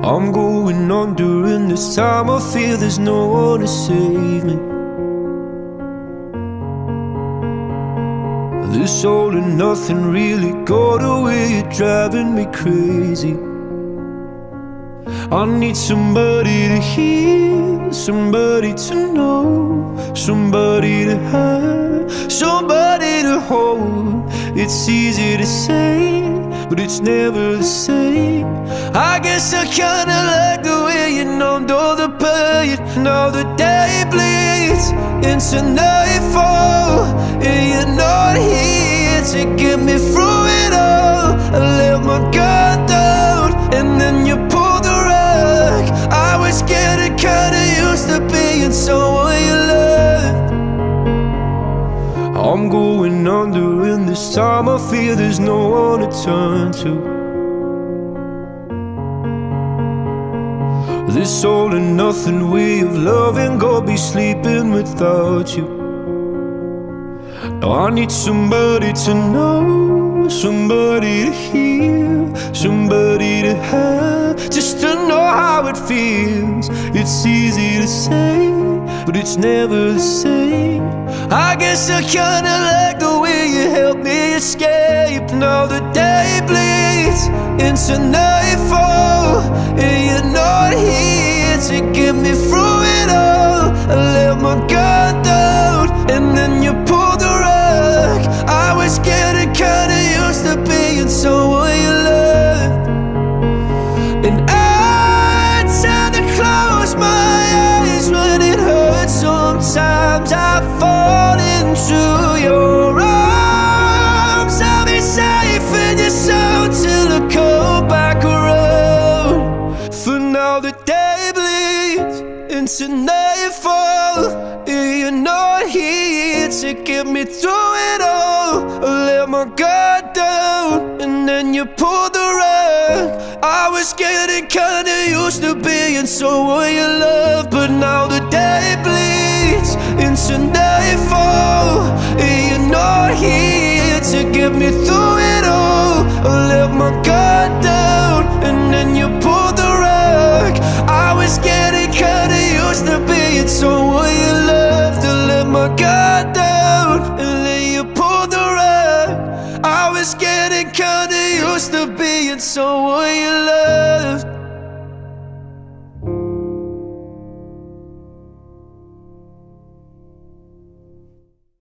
I'm going on during this time. I feel there's no one to save me. This all and nothing really got away, you're driving me crazy. I need somebody to hear, somebody to know, somebody to have, somebody to hold. It's easy to say, but it's never the same. I guess I kinda like the way you numbed all the pain. Now the day bleeds into nightfall, and you're not here to get me through it all. I let my guard down, and then you pulled the rug. I was getting kinda used to being someone you loved. I'm going under, and this time I feel there's no one to turn to. This all and nothing way of loving, go be sleeping without you. Now I need somebody to know, somebody to hear, somebody to have, just to know how it feels. It's easy to say, but it's never the same. I guess I kinda like the way you helped me escape. Now the day bleeds into nightfall, and you're not here to get me through it all. I let my guard down, and then you pulled the rug. I was getting kinda used to being someone you loved. And I tend to close my eyes when it hurts. Sometimes I fall into your arms. I'll be safe in your soul till I come back around. For now the day bleeds into nightfall, and you're not here to get me through it all. I let my guard down, and then you pulled the rug. I was getting kinda used to being someone you love, but now the day bleeds into nightfall, and you're not here to get me through it all. I let my guard down, and then you pulled the rug. I was getting kinda used to being someone you loved. I let my guard down, and then you pulled the rug. I was getting kinda used to being someone you loved.